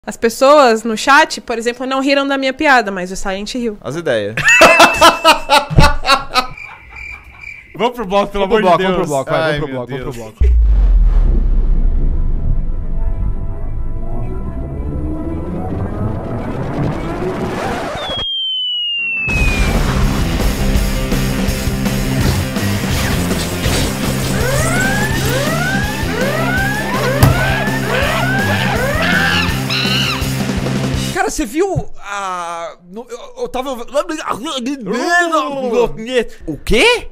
As pessoas no chat, por exemplo, não riram da minha piada, mas o Silent riu. As ideias. Vamos pro bloco, pelo amor de Deus. Vamos pro bloco, vai, vamos pro bloco. Cara, você viu a... Eu tava... O quê?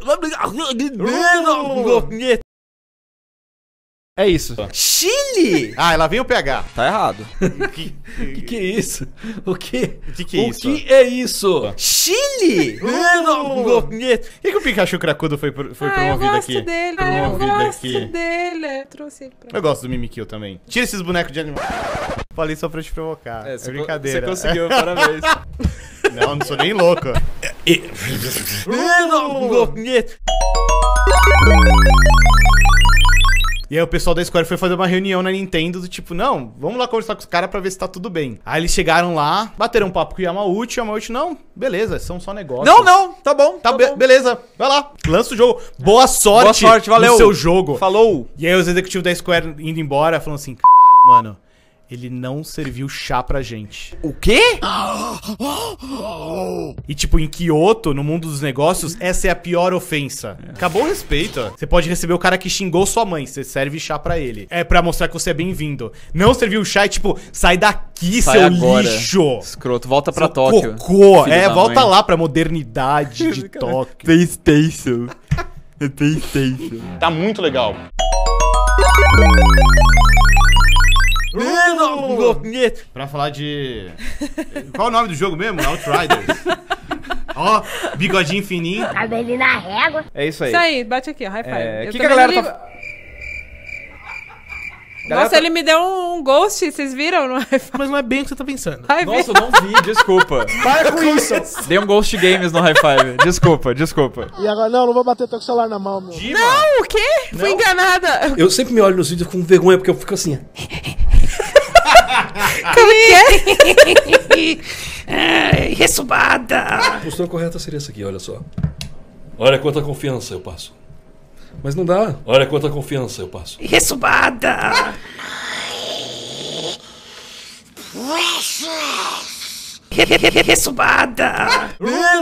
É isso. Chile! Ah, lá vem o PH. Tá errado. Que é isso? O quê? O que é isso? O que é isso? Chile! Por que o Pikachu Cracudo foi promovido aqui? Eu gosto dele. Eu trouxe ele pra... Eu gosto do Mimikyu também. Tira esses bonecos de animal. Falei só pra te provocar. É brincadeira. Você conseguiu, parabéns. Não sou nem louco. E aí o pessoal da Square foi fazer uma reunião na Nintendo do tipo, não, vamos lá conversar com os caras pra ver se tá tudo bem. Aí eles chegaram lá, bateram um papo com o Yamauchi, não, beleza, são só negócios. Não, tá bom. Beleza, vai lá, lança o jogo. Boa sorte valeu. No seu jogo. Falou. E aí os executivos da Square indo embora, falando assim, caralho, mano, ele não serviu chá pra gente. O quê? E tipo, em Kyoto, no mundo dos negócios, essa é a pior ofensa. Acabou o respeito. Você pode receber o cara que xingou sua mãe, você serve chá pra ele. É pra mostrar que você é bem-vindo. Não serviu chá e tipo, sai daqui, sai seu agora. Lixo. Escroto, volta pra Seu Tóquio. Cocô. Volta lá pra modernidade de Tóquio. PlayStation. Tá muito legal. Pra falar de... Qual é o nome do jogo mesmo? Outriders. Ó, bigodinho fininho. Cabelinho na régua. É isso aí. Isso aí, bate aqui, ó, high five. O que a galera tá... Nossa, ele me deu um ghost, vocês viram no high five? Mas não é bem o que você tá pensando. Nossa, eu não vi, desculpa. Para com isso. Dei um Ghost Games no High Five. Desculpa. E agora, não vou bater, tô com o celular na mão, meu. Não, o quê? Fui enganada. Eu sempre me olho nos vídeos com vergonha, porque eu fico assim... Como que é? Ressubada! A postura correta seria essa aqui, olha só. Olha quanta confiança eu passo. Mas não dá. Olha quanta confiança eu passo. Ressubada! Ressubada!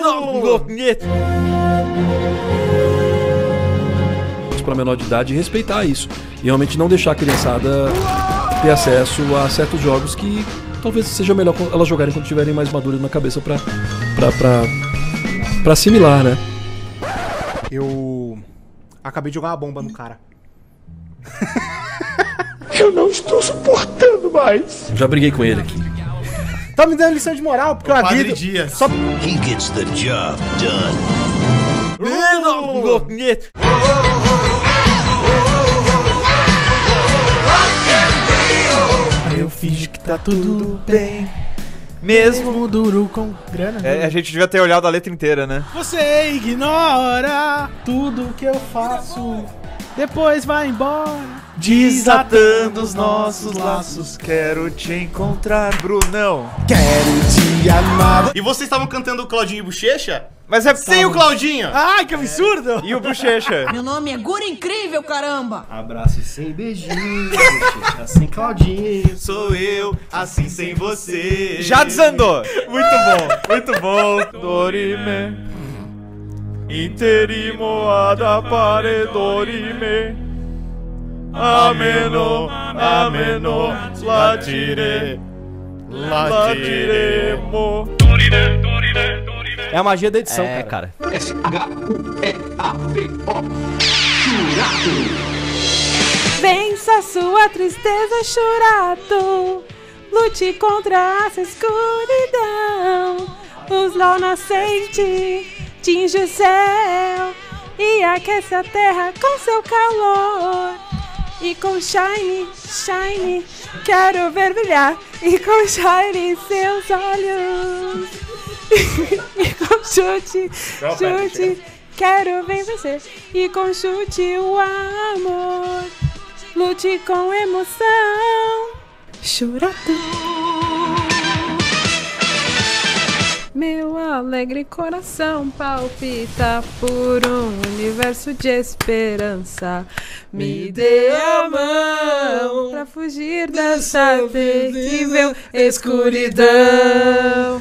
Para menor de idade respeitar isso. E realmente não deixar a criançada ter acesso a certos jogos que talvez seja melhor elas jogarem quando tiverem mais maduras na cabeça pra assimilar, né? Eu acabei de jogar uma bomba no cara. Eu não estou suportando mais. Já briguei com ele aqui. Tá me dando lição de moral, porque a vida... Só... He gets the job done. Eu finjo que tá tudo bem. Mesmo duro com grana. A gente devia ter olhado a letra inteira, né? Você ignora tudo que eu faço. Depois vai embora. Desatando os nossos laços, quero te encontrar, Brunão. Quero te amar. E vocês estavam cantando o Claudinho e Bochecha? Mas é sem o Claudinho. Ai, que absurdo. E o Bochecha? Meu nome é Gura Incrível, caramba. Abraço sem beijinho, Bochecha sem Claudinho. Sou eu, assim sem você. Já desandou. Muito bom. Dorime. Interimo ad appare dorime. Ameno, latiremo. É a magia da edição, cara. Vença sua tristeza, Churato. Lute contra essa escuridão. O sol nascente tinge o céu e aquece a terra com seu calor. E com shine, quero ver brilhar. E com shine seus olhos. E com chute, quero ver vencer. E com chute o amor. Lute com emoção. Churato. alegre coração palpita por um universo de esperança. Me dê a mão pra fugir dessa terrível escuridão.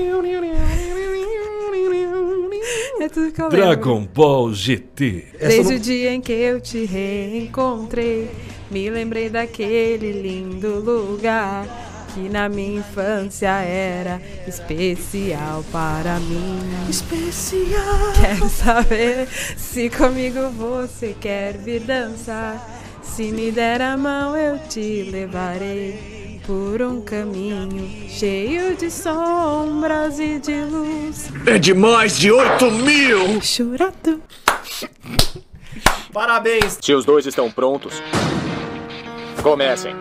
É tudo que eu lembro. Dragon Ball GT. Desde o dia em que eu te reencontrei, me lembrei daquele lindo lugar que na minha infância era especial para mim. Especial. Quero saber se comigo você quer vir dançar. Se me der a mão eu te levarei por um caminho cheio de sombras e de luz. É de mais de 8.000! Churado. Parabéns! Se os dois estão prontos, comecem.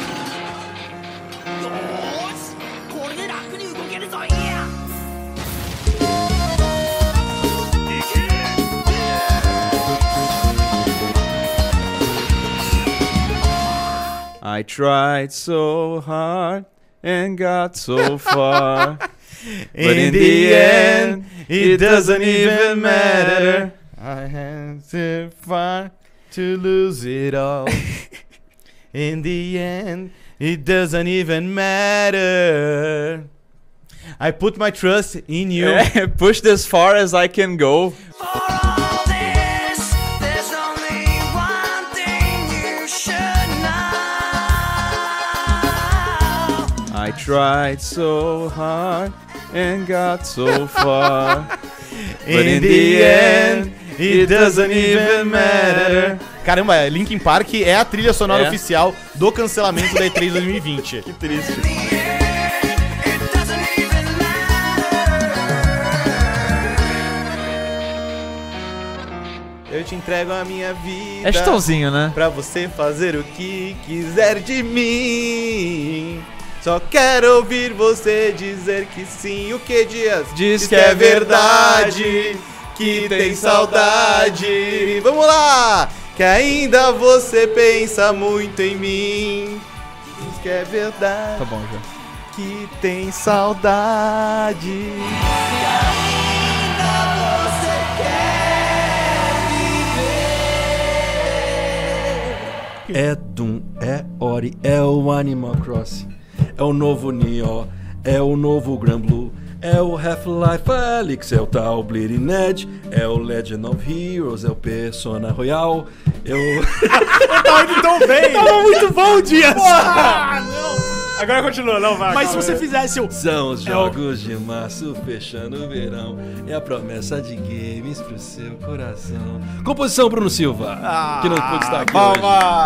I tried so hard and got so far. But in the end, it doesn't even matter. I had to fight to lose it all. In the end, it doesn't even matter. I put my trust in you. Pushed as far as I can go. I tried so hard and got so far. But in the end, it doesn't even matter. Caramba, Linkin Park é a trilha sonora oficial do cancelamento da E3 2020. Que triste. Eu te entrego a minha vida. É Chitãozinho, né? Pra você fazer o que quiser de mim. Só quero ouvir você dizer que sim. O que, Dias? Diz que é verdade, que tem saudade. Vamos lá! Que ainda você pensa muito em mim. Diz que é verdade. Tá bom, já. Que tem saudade. É Doom, é Ori, é o Animal Crossing, é o novo Nioh, é o novo Granblue, é o Half-Life Alyx, é o tal Bleeding Edge, é o Legend of Heroes, é o Persona Royal, é o... Tava indo tão bem! Tava muito bom, Dias! Ah, não! Agora continua, não vai. Mas se você fizesse o... São os jogos de março fechando o verão, é a promessa de games pro seu coração. Composição Bruno Silva, que não pôde estar aqui hoje.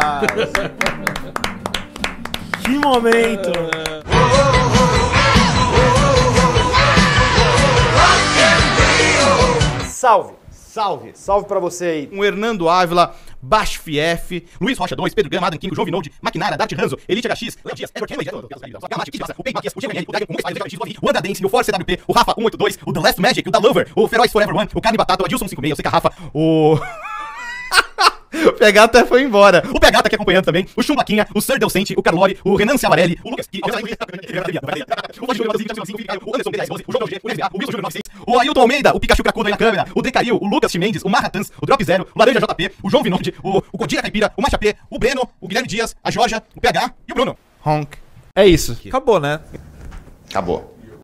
Que momento! Salve! Salve! Salve pra você aí! Um Hernando Ávila, Bash FF, Luiz Rocha 2, Pedro Graham, Adam King, João Vinode, Maquinara, Dart Ranzo, Elite HX, Léo Dias, Edward Henry, o Pei Matias, o Diego N, o Dragon, o X, o Andra Dance, o Force CWP, o Rafa 182, o The Last Magic, o Da Lover, o Feroz Forever One, o Carne Batata, o Adilson 56, o Seca Rafa, o... O PH até foi embora. O PH tá aqui acompanhando também. O Chumbaquinha, o Sir Delcente, o Carlori, o Renan Ciavarelli, o Lucas, o Anderson BDS, o Wilson Júnior 96, o Ailton Almeida, o Pikachu Cracudo aí na câmera, o Decail, o Lucas Chimendes, o Marratans, o Drop Zero, o Laranja JP, o João Vinode, o Codira Caipira, o Macha P, o Breno, o Guilherme Dias, a Georgia, o PH e o Bruno. É isso. Acabou, né? Acabou.